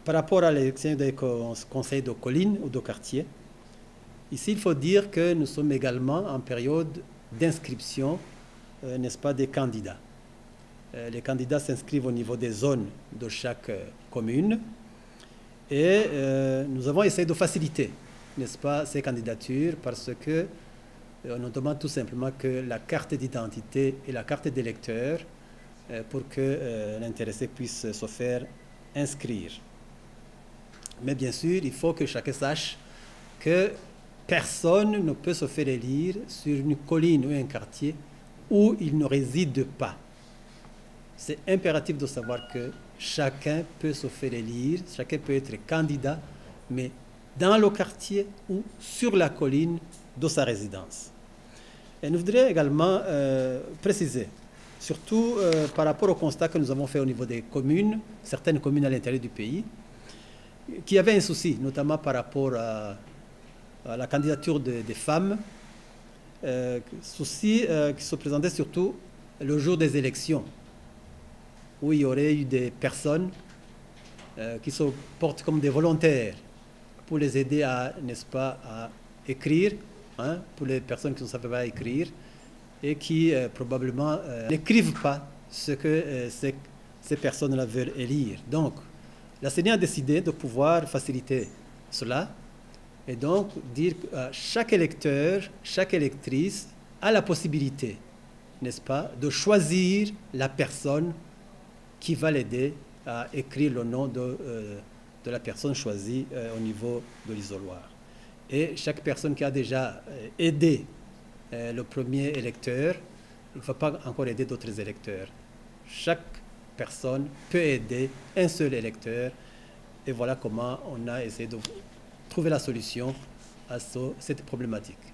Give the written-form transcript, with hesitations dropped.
par rapport à l'élection des conseils de colline ou de quartier, ici il faut dire que nous sommes également en période d'inscription, n'est-ce pas, des candidats. Les candidats s'inscrivent au niveau des zones de chaque commune et nous avons essayé de faciliter, n'est-ce pas, ces candidatures parce que on demande tout simplement que la carte d'identité et la carte d'électeur pour que l'intéressé puisse se faire inscrire. Mais bien sûr, il faut que chacun sache que personne ne peut se faire élire sur une colline ou un quartier où il ne réside pas. C'est impératif de savoir que chacun peut se faire élire, chacun peut être candidat, mais dans le quartier ou sur la colline de sa résidence. Et nous voudrions également préciser, surtout par rapport au constat que nous avons fait au niveau des communes, certaines communes à l'intérieur du pays, qui avait un souci, notamment par rapport à la candidature des femmes, souci qui se présentait surtout le jour des élections, où il y aurait eu des personnes qui se portent comme des volontaires pour les aider à, n'est-ce pas, à écrire, hein, pour les personnes qui ne savent pas écrire et qui probablement n'écrivent pas ce que ces personnes-là veulent élire. Donc, la CENI a décidé de pouvoir faciliter cela et donc dire que chaque électeur, chaque électrice a la possibilité, n'est-ce pas, de choisir la personne qui va l'aider à écrire le nom de la personne choisie au niveau de l'isoloir. Et chaque personne qui a déjà aidé le premier électeur, il ne va pas encore aider d'autres électeurs. Chaque personne peut aider un seul électeur. Et voilà comment on a essayé de trouver la solution à cette problématique.